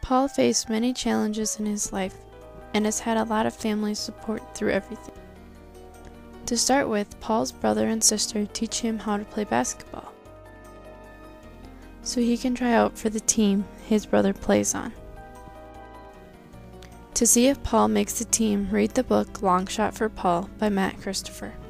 Paul faced many challenges in his life and has had a lot of family support through everything. To start with, Paul's brother and sister teach him how to play basketball, so he can try out for the team his brother plays on. To see if Paul makes the team, read the book Long Shot for Paul by Matt Christopher.